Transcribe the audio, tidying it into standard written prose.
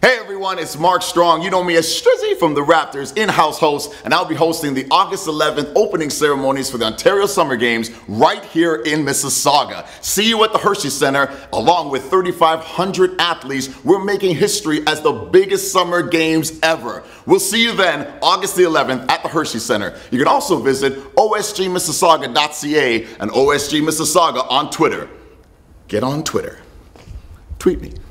Hey everyone, it's Mark Strong. You know me as Strizzy from the Raptors, in-house host, and I'll be hosting the August 11th opening ceremonies for the Ontario Summer Games right here in Mississauga. See you at the Hershey Center, along with 3,500 athletes. We're making history as the biggest summer games ever. We'll see you then, August the 11th at the Hershey Center. You can also visit osgmississauga.ca and OSG Mississauga on Twitter. Get on Twitter. Tweet me.